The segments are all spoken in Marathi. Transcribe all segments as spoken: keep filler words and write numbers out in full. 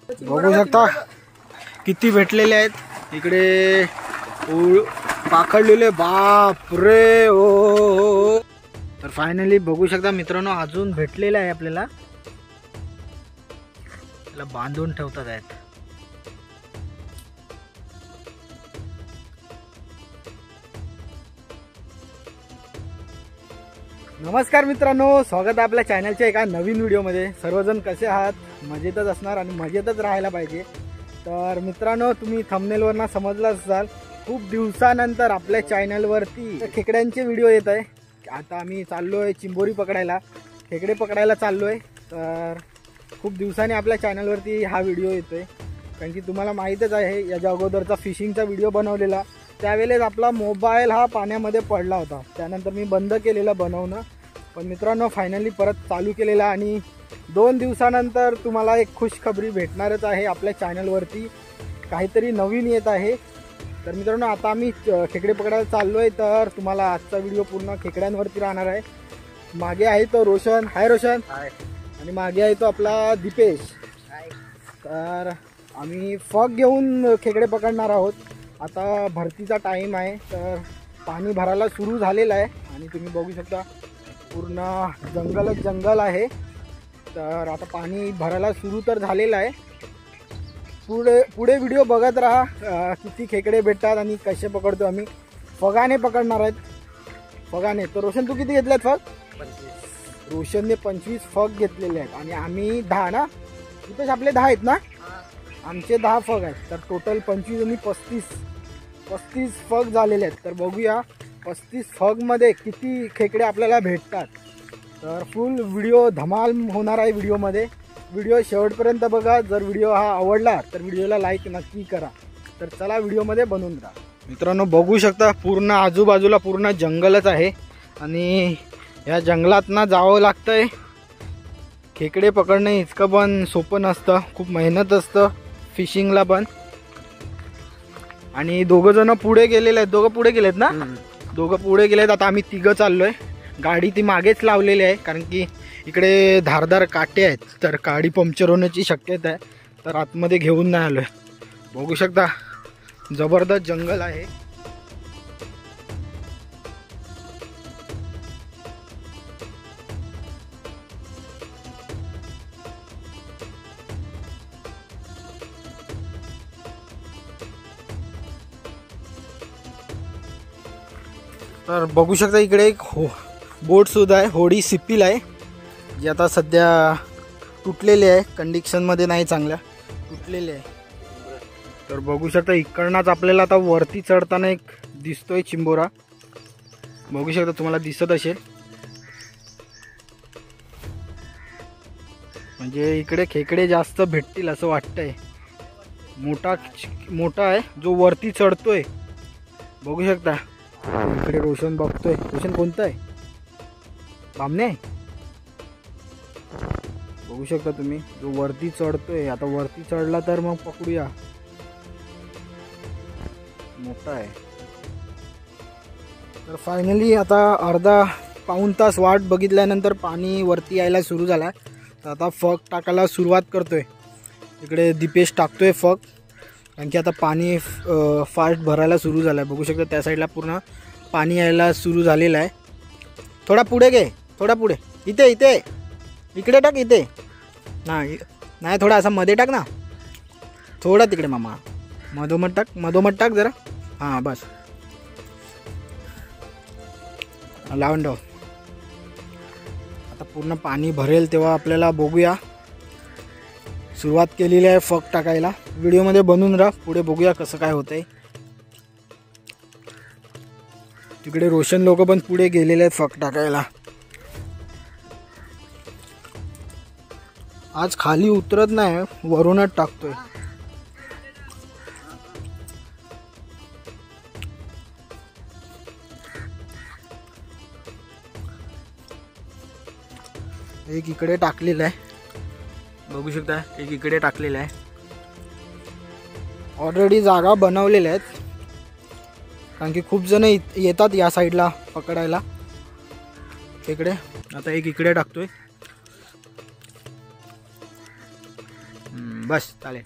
बघू शकता किती भेटलेले आहेत इकडे पाखडलेले, बाप रे ओ। तर फायनली बघू शकता मित्रांनो अजून भेटलेले आहे आपल्याला, त्याला बांधून ठेवतात आहेत। नमस्कार मित्रांनो, स्वागत आहे आपल्या चॅनलच्या एका नवीन व्हिडिओमध्ये। सर्वजण कसे आहात? मजेतच असणार आणि मजेतच राहायला पाहिजे। तर मित्रांनो तुम्ही थंबनेलवरनं समजलाच असाल, खूप दिवसानंतर आपल्या चॅनलवरती खेकड्यांचे व्हिडिओ येत आहे। आता आम्ही चाललो आहे चिंबोरी पकडायला, खेकडे पकडायला चाललो आहे। तर खूप दिवसांनी आपल्या चॅनलवरती हा व्हिडिओ येतोय, कारण की तुम्हाला माहीतच आहे याच्या अगोदरचा फिशिंगचा व्हिडिओ बनवलेला, त्यावेळेस आपला मोबाईल हा पाण्यामध्ये पडला होता। त्यानंतर मी बंद केलेला बनवणं, पण मित्रांनो फायनली परत चालू केलेला आणि दोन दिवसानंतर तुम्हाला एक खुशखबरी भेटणारच आहे। आपल्या चॅनलवरती काहीतरी नवीन येत आहे। तर मित्रांनो आता आम्ही खेकडे पकडायला चाललो आहे, तर तुम्हाला आजचा व्हिडिओ पूर्ण खेकड्यांवरती राहणार आहे। मागे आहे तो रोशन, हाय रोशन, हाय, आणि मागे आहे तो आपला दीपेश, हाय। तर आम्ही फॉग घेऊन खेकडे पकडणार आहोत। आता भरतीचा टाईम आहे, तर पाणी भरायला सुरू झालेलं आहे आणि तुम्ही बघू शकता पूर्ण जंगलच जंगल आहे। तर आता पाणी भरायला सुरू तर झालेलं आहे। पुढे पुढे व्हिडिओ बघत राहा किती खेकडे भेटतात आणि कसे पकडतो आम्ही। फगाने पकडणार आहेत, फगाने। तर रोशन तू किती घेतलेत फग? पंचवीस। रोशनने पंचवीस फग घेतलेले आहेत आणि आम्ही दहा ना, तिथेच आपले दहा आहेत ना, आमचे दहा फग आहेत। तर टोटल पंचवीस आणि पस्तीस पस्तीस फग झालेले आहेत। तर बघूया पस्तीस फगमध्ये किती खेकडे आपल्याला भेटतात। तर फुल व्हिडिओ धमाल होणार आहे व्हिडिओमध्ये। व्हिडिओ शेवटपर्यंत बघा। जर व्हिडिओ हा आवडला तर व्हिडिओला लाईक नक्की करा। तर चला व्हिडिओमध्ये बनवून राहा। मित्रांनो बघू शकता पूर्ण आजूबाजूला पूर्ण जंगलच आहे आणि या जंगलात ना जावं लागतंय। खेकडे पकडणे इतकं पण सोपं नसतं, खूप मेहनत असतं फिशिंगला पण। आणि दोघं जण पुढे गेलेले आहेत, दोघं पुढे गेलेत ना, दोघं पुढे गेलेत। आता आम्ही तिघं चाललोय, गाडी ती मागेच लावलेली आहे, कारण की इकडे धारदार काटे आहेत, तर गाडी पंक्चर होण्याची शक्यता आहे। तर आतमध्ये घेऊन नाही आलोय। बघू शकता जबरदस्त जंगल आहे। तर बघू शकता इकडे एक हो बोट सुद्धा आहे, होडी सिप्पील आहे, जी आता सध्या तुटलेली आहे, कंडिशनमध्ये नाही, चांगल्या तुटलेली आहे। तर बघू शकता इकडनंच आपल्याला आता वरती चढताना एक दिसतोय चिंबोरा, बघू शकता तुम्हाला दिसत असेल। म्हणजे इकडे खेकडे जास्त भेटतील असं वाटतंय। मोठा मोठा आहे जो वरती चढतोय, बघू शकता। इकडे रोशन बघतोय, रोशन कोणतं आहे? बामणे, बघू शकता तुम्ही जो वरती चढतोय। आता वरती चढला तर मग पकडूया, मोठा आहे। तर फायनली आता अर्धा पाऊण तास वाट बघितल्यानंतर पाणी वरती यायला सुरू झाला। तर आता फग टाकायला सुरुवात करतोय। इकडे दीपेश टाकतोय फग, कारण की आता पाणी फास्ट भरायला सुरू झालं आहे। बघू शकता त्या साईडला पूर्ण पाणी यायला सुरू झालेलं आहे। थोडा पुढे घे, थोडा पुढे, इथे इथे इकडे टाक, इथे नाही नाही, थोडा असा मध्ये टाक ना, थोडा तिकडे मामा, मधोमध टाक, मधोमध टाक जरा, हां बस, लावून ठेव। आता पूर्ण पाणी भरेल तेव्हा आपल्याला बघूया। सुरुवात केलेली आहे फग टाकायला, व्हिडिओमध्ये बनवून राहा, पुढे बघूया कसं काय होतंय। तिकडे रोशन लोक पण पुढे गेलेले आहेत फग टाकायला। आज खाली उतरत नाही, वरूनच टाकतोय। एक इकडे टाकलेलं आहे, बघू शकता, एक इकडे टाकलेलं आहे। ऑलरेडी जागा बनवलेल्या आहेत, कारण की खूप जण येतात या साईडला पकडायला खेकडे। आता एक इकडे टाकतोय, बस चालेल.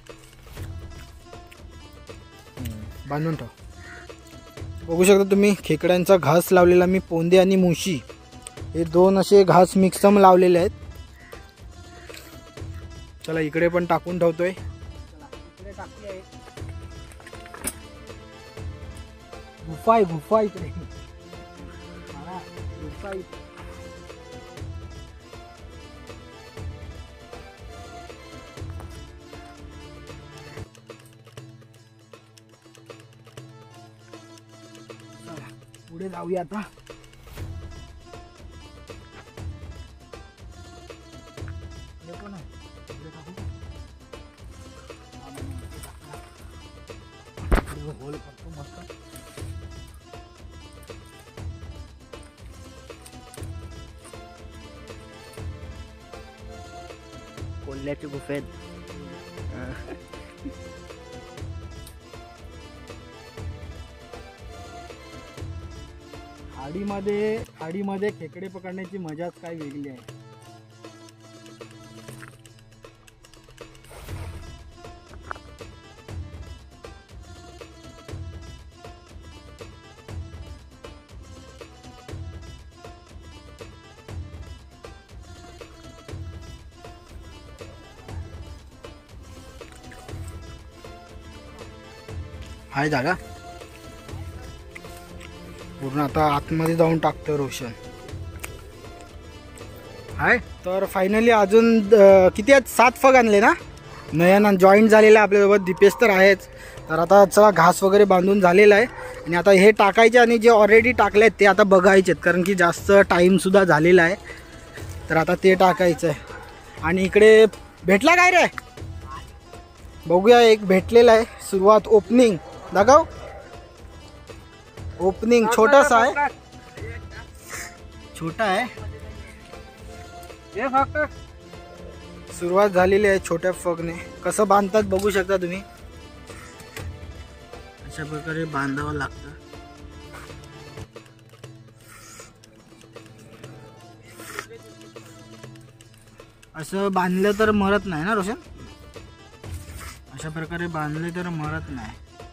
बांधून ठेव. बघू शकता तुम्ही खेकड्यांचा घास लावलेला मी, पोंदे आणि मुशी हे दोन असे घास मिक्सम लावलेले आहेत. चला इकडे पण टाकून ठेवतोय. इकडे टाकले आहे गुफा आहे, गुफा इकडे गुफा. पुढे जाऊया आता. कोल्ह्याच्या गुफेत खाडीमध्ये खाडीमध्ये खेकडे पकडण्याची मजाच काय वेगळी आहे. हाय जागा पूर्ण. आता आतमध्ये जाऊन टाकतो रोशन. हाय तर फायनली अजून किती आहेत, सात फग आणले ना. नयन जॉईंट झालेला आपल्यासोबत, दीपेश तर आहेच. तर आता चला घास वगैरे बांधून झालेला आहे आणि आता हे टाकायचे आणि जे ऑलरेडी टाकले आहेत ते आता बघायचे आहेत, कारण की जास्त टाईमसुद्धा झालेला आहे. तर आता ते टाकायचं आहे. आणि इकडे भेटला काय रे, बघूया. एक भेटलेला आहे. सुरुवात ओपनिंग दाखव. ओपनिंग छोटासा आहे, छोटा आहे. सुरुवात झालेली आहे छोट्या फगने. कसं बांधतात बघू शकता तुम्ही. अशा प्रकारे बांधावं लागतं. असं बांधलं तर मरत नाही ना रोशन. अशा प्रकारे बांधले तर मरत नाही.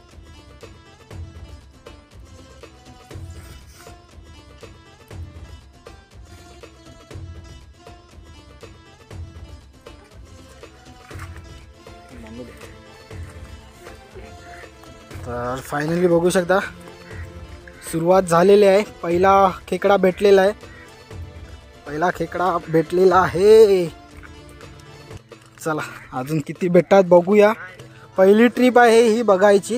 तर फायनली बघू शकता सुरुवात झालेली आहे. पहिला खेकडा भेटलेला आहे. पहिला खेकडा भेटलेला आहे. चला अजून किती भेटतात बघूया. पहिली ट्रिप आहे ही बघायची.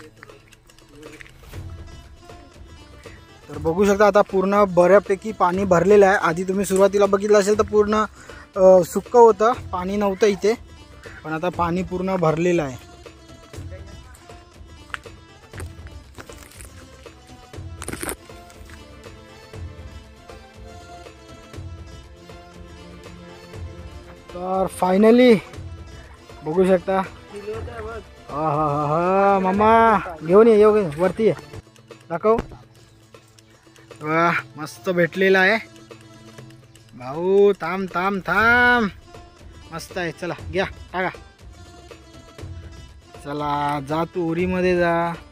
तर बघू शकता आता पूर्ण बऱ्यापैकी पाणी भरलेलं आहे. आधी तुम्ही सुरुवातीला बघितलं असेल तर पूर्ण सुक्क होतं, पाणी नव्हतं इथे. पण आता पाणी पूर्ण भरलेलं आहे. तर फायनली बघू शकता. हा हा हा हा मामा घेऊन ये, येऊ वरती ये, दाखव. वा मस्त भेटलेला आहे भाऊ. थांब थांब थांब, मस्त आहे. चला घ्या टाका. चला जा तू उरीमध्ये जा.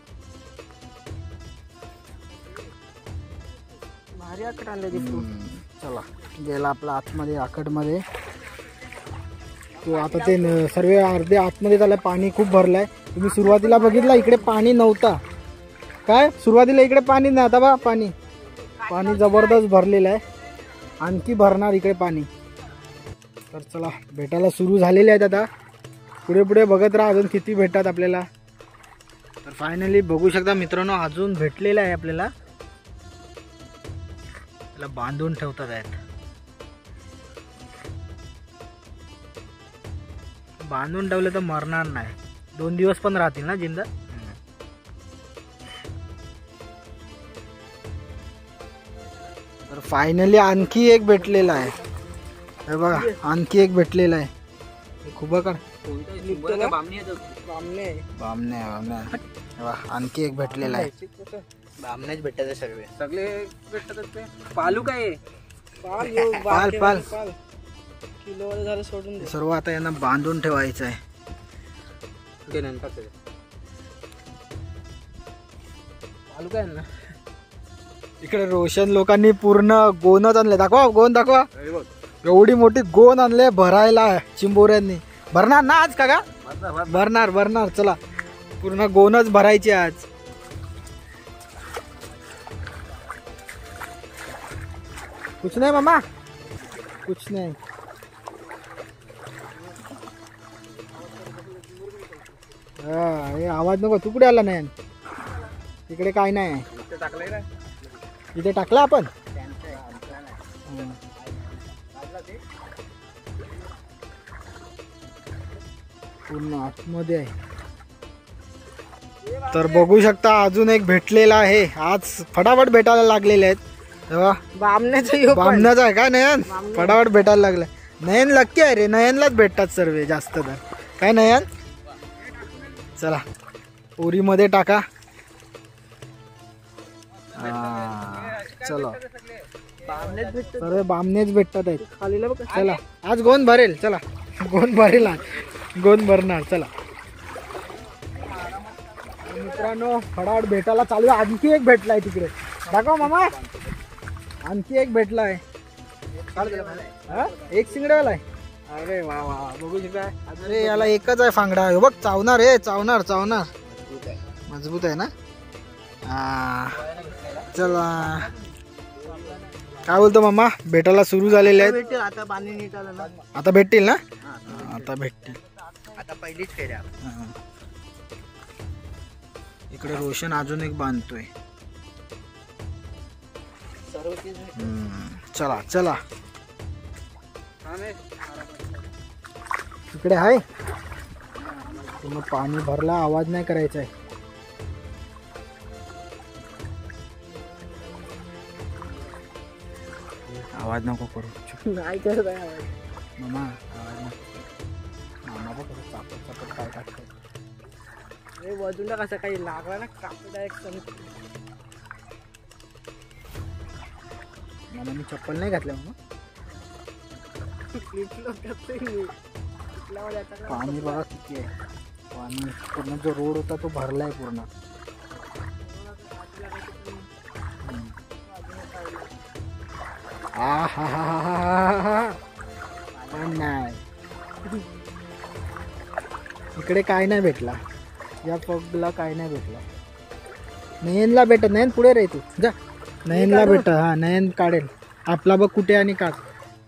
भारी आकड आणले दिसतो. चला गेला आपला आतमध्ये आकडमध्ये. तो आता ते सर्व अर्धे आतमध्ये झालं. पाणी खूप भरलं आहे. तुम्ही सुरुवातीला बघितला इकडे पाणी नव्हता. काय सुरुवातीला इकडे पाणी नाही, आता बा पाणी पाणी जबरदस्त भरलेलं आहे. आणखी भरणार इकडे पाणी. तर चला भेटायला सुरू झालेले आहेत. आता पुढे पुढे बघत राहा अजून किती भेटतात आपल्याला. तर फायनली बघू शकता मित्रांनो अजून भेटलेलं आहे आपल्याला. त्याला बांधून ठेवतात आहेत. बांधून ठेवलं तर मरणार नाही. दोन दिवस पण राहतील ना जिंदा. तर फायनली आणखी एक भेटलेला आहे. हे बघा आणखी एक भेटलेला आहे. खूप काढ बामणे बामणे आणखी एक भेटलेला आहे. बामण्याच भेटतात सगळे सगळे भेटतात. ते पालू काय पाल पाल किलो झालं सोडून सर्व आता यांना बांधून ठेवायचं आहे. घे ना टाक त्याच्यात. पालू काय ना इकडे रोशन लोकांनी पूर्ण गोनच आणले. दाखवा गोन दाखवा. हे बघ एवढी मोठी गोन आणले भरायला चिंबोऱ्यांनी. भरणार ना आज का? माझा भात भरणार भरणार. चला पूर्ण गोनच भरायची आज. कुछ नाही मामा, कुछ नाही. हा, हे आवाज नको. तू कुठे आला नाही? तिकडे काय नाही. इथे टाकलंय ना इथे टाकला आपण. हं. पूर्ण आतमध्ये आहे. तर बघू शकता अजून एक भेटलेला आहे. आज फटाफट भेटायला लागलेले आहेत. तेव्हा बामण्याचं बामणाच आहे का नयन? फटाफट भेटायला लागलं. नयन लक्की आहे रे. नयनलाच भेटतात सर्व जास्त तर. काय नयन? चला पोरीमध्ये टाका. हा, चला सर्व बामणेच भेटतात आहेत. खालीला बघ. चला आज गोन भरेल. चला गोन भरेल आज. गोन भरणार. चला मित्रांनो फटाफट भेटायला चालू आहे. आणखी एक भेटलाय तिकडे. दाखव मामा. आणखी एक भेटलाय. हा? एक शिंगड्यावाला आहे. अरे वा वा बघू शकता. अरे याला एकच आहे फांगडा. हे बघ चावणार. हे चावणार चावणार. मजबूत आहे ना. हा चला काय बोलतो मामा? भेटायला सुरू झालेले आहेत. आता पाणी नीट आलं ना. आता भेटतील ना. आता भेटतील. आता पहिलीच फेऱ्या. हा. इकडे रोशन अजून एक बांधतोय. हम्म. चला चला इकडे आहे. पूर्ण पाणी भरला. आवाज नाही करायचा आहे. आवाज नको करू. नाही करत आहे आवाज. मामा आवाज नको. मामा बघ कसं चापट चापट काय टाकतो. हे वजून कसं काही लागला ना कापड एक संग. मामा मी चप्पल नाही घातल्या मामा. पाणी बघा किती आहे. पाणी पूर्ण जो रोड होता तो भरलाय पूर्ण. आ हा हा हा हा हा. पण नाही इकडे काय नाही भेटला. या पगला काय नाही भेटला. नयनला भेटत. नयन पुढे रे तू जा. नयनला भेट. हा नयन काढेल. आपला बघ कुठे आणि काढ.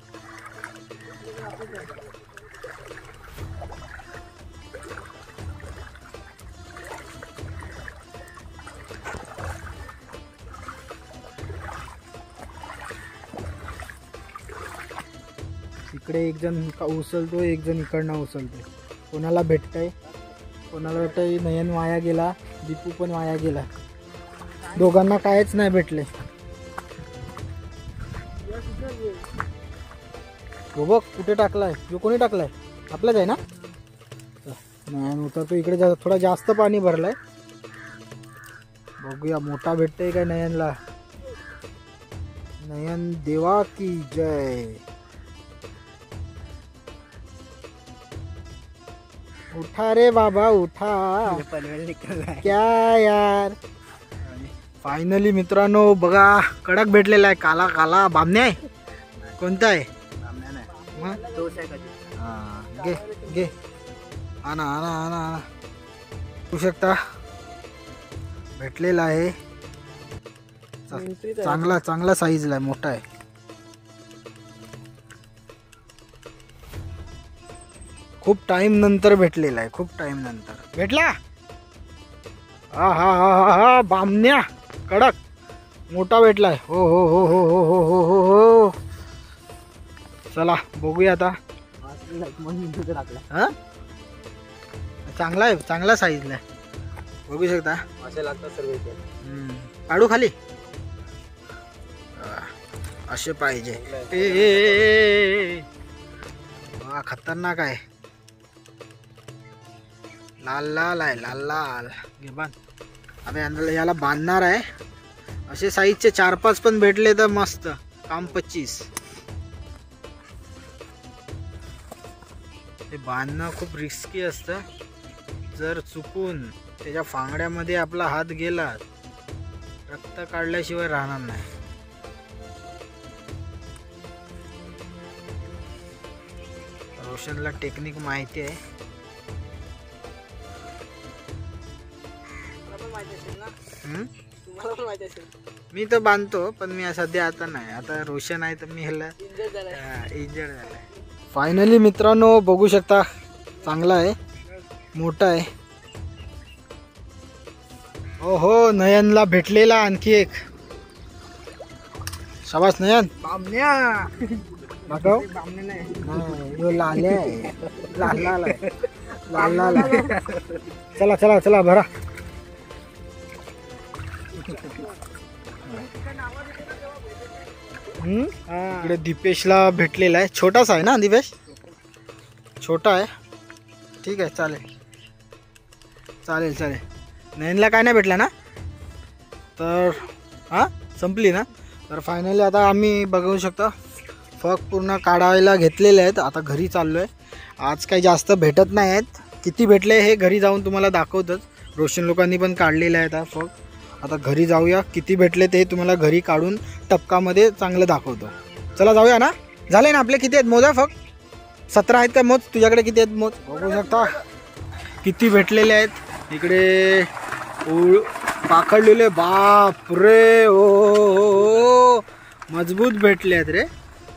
इकडे एक जण का उचलतो. एक जण इकडनं उचलतो. कोणाला भेटतंय कोणाला भेटतंय. नयन वाया गेला. दीपू पण वाया गेला. दोघांना कायच नाही भेटले. हो बघ कुठे टाकलाय. जो कोणी टाकलाय आपलाच आहे ना. नयन उतरतो इकडे. जा थोडा जास्त पाणी भरलाय. बघूया मोठा भेटतोय काय नयनला. नयन देवा की जय. उठा रे बाबा उठा. क्या यार. फायनली मित्रांनो बघा कडक भेटलेला आहे. काला काला बामण्या आहे. कोणता आहे? मग? हा, घे घे. आणा आणा आणा आणा. बघू शकता भेटलेला आहे. चांगला चांगला साईजला आहे. मोठा आहे. खूप टाइम नंतर भेटलेला आहे. खूप टाइम नंतर भेटला. हा हा हा हा हा बामण्या कडक मोठा भेटलाय. हो हो हो हो हो हो हो हो हो. चला बघूया आता. हा चांगला आहे. चांगला साईजला आहे. बघू शकता. असे लागतात सर्व इथे. हम्म. काढू खाली. असे पाहिजे. ए, ए, ए, ए. वा खतरनाक आहे. लाल लाल आहे. लाल लाल. घे बांध. आता यांना याला बांधणार आहे. असे साईजचे चार पाच पण भेटले तर मस्त काम. पच्चीस हे बांधणं खूप रिस्की असतं. जर चुकून त्याच्या फांगड्यामध्ये आपला हात गेला, रक्त काढल्याशिवाय राहणार नाही. रोशनला टेक्निक माहिती आहे. हम्म? मी तर बांधतो, पण मी सध्या आता नाही. आता रोशन आहे तर मी ह्याला इंजर्ड झालाय. फायनली मित्रांनो बघू शकता, चांगला आहे, मोठा आहे. हो हो, नयनला भेटलेला आणखी एक. शाबास नयन. बामण्या दाखव. यो लाल्या आहे, लाल लाल आहे, लाल लाल आहे. चला चला चला भरा. हम्म, इकडे दीपेशला भेटलेला आहे. छोटासा आहे ना दीपेश, छोटा आहे. ठीक आहे, चालेल चालेल चालेल. नयनला काय नाही भेटला ना, तर हां संपली ना. तर फायनली आता आम्ही बघू शकता फक पूर्ण काढायला घेतलेले आहेत. आता घरी चाललो आहे. आज काही जास्त भेटत नाही आहेत. किती भेटले हे घरी जाऊन तुम्हाला दाखवतच. रोशन लोकांनी पण काढलेले आहेत हा फक. आता घरी जाऊया, किती भेटले ते तुम्हाला घरी काढून टपकामध्ये चांगलं दाखवतो. चला जाऊया ना. झाले ना आपले. किती आहेत मोजा फक? सतरा आहेत का मोज? तुझ्याकडे किती आहेत मोज? बघू शकता किती भेटलेले आहेत. इकडे ओळ पाखडलेले, बाप रे, ओ मजबूत भेटले आहेत रे,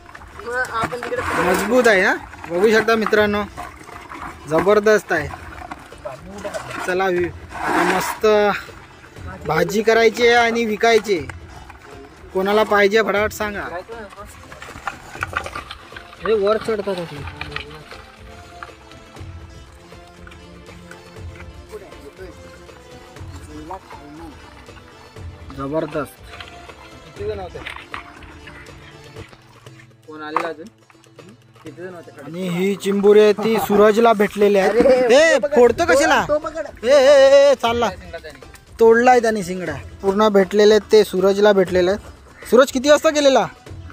मजबूत आहे ना. बघू शकता मित्रांनो, जबरदस्त आहे. चला आता मस्त भाजी करायची आहे आणि विकायची. कोणाला पाहिजे फटाफट सांगा. हे वर चढतात. जबरदस्त. किती जण होते? कोण आलेला अजून? किती जण होते? आणि ही चिंबुरे ती सूरजला भेटलेली आहेत. हे फोडतो कशाला? ए ए चालला, तोडलाय त्याने शिंगडा. पूर्ण भेटलेले आहेत ते सूरजला भेटलेले आहेत. सूरज किती वाजता गेलेला?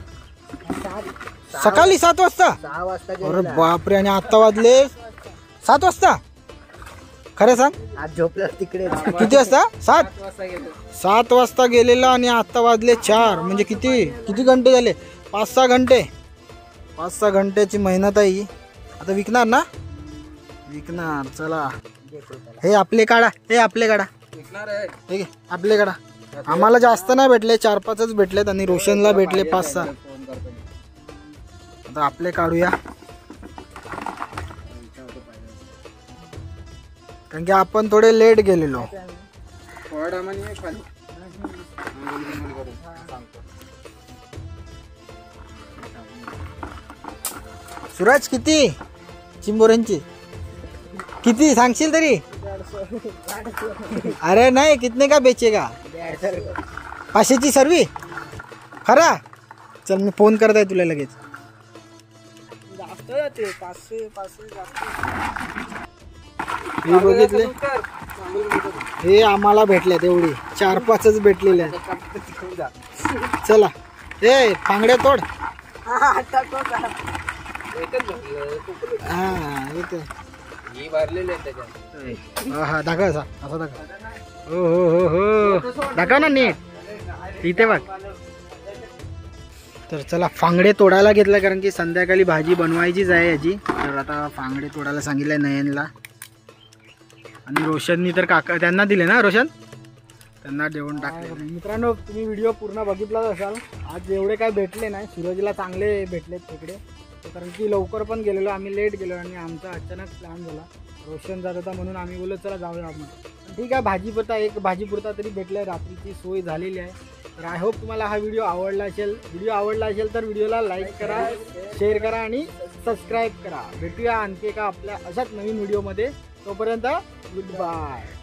सकाळी सात वाजता. सहा वाजता अरे बापरे. आणि आता वाजले सात वाजता. खरं सांग, आज झोपला तिकडे. किती वाजता? सात वाजता गेलो. सात वाजता गेलेला आणि आता वाजले चार. म्हणजे किती किती घंटे झाले? पाच सहा घंटे. पाच सहा घंट्याची मेहनत आहे ही. आता विकणार ना? विकणार. चला हे आपले काढा, हे आपले काढा, हे घे आपले काढा. आम्हाला जास्त नाही भेटले, चार पाचच भेटलेत आणि रोशनला भेटले पाच सहा. आता आपले काढूया, कारण की आपण थोडे लेट गेलेलो. सूरज किती चिंबोऱ्यांची किती सांगशील तरी? अरे नाही, कितने का बेचेगा? पाचशेची सर्वी. खरा? चल मी फोन करत आहे तुला लगेच. हे बघितले, हे आम्हाला भेटले तेवढी चार पाचच भेटलेले. चला ए फांगड्या तोड. हा येते. हा दाखव असा असा दाखव. हो हो हो हो दाखव ना नीट. इथे बघ. तर चला फांगडे तोडायला घेतला, कारण की संध्याकाळी भाजी बनवायचीच आहे याची. तर आता फांगडे तोडायला सांगितलंय नयनला. आणि रोशननी तर काका त्यांना दिले ना, रोशन त्यांना देऊन टाकले. मित्रांनो तुम्ही व्हिडिओ पूर्ण बघितलाच असाल. आज एवढे काय भेटले नाही, सूरजला चांगले भेटलेत तिकडे. कारण की लवकर पण गेलेलो आम्ही, लेट गेलो आणि आमचा अचानक प्लॅन झाला. रोशन जात होता म्हणून आम्ही बोललो चला जाऊया आपण. ठीक आहे, भाजीपुरता एक भाजीपुरता तरी भेटलं. रात्रीची सोय झालेली आहे. तर आय होप तुम्हाला हा व्हिडिओ आवडला असेल. व्हिडिओ आवडला असेल तर व्हिडिओला लाईक करा, शेअर करा आणि सबस्क्राईब करा. भेटूया आणखी एका आपल्या अशाच नवीन व्हिडिओमध्ये. तोपर्यंत गुड बाय.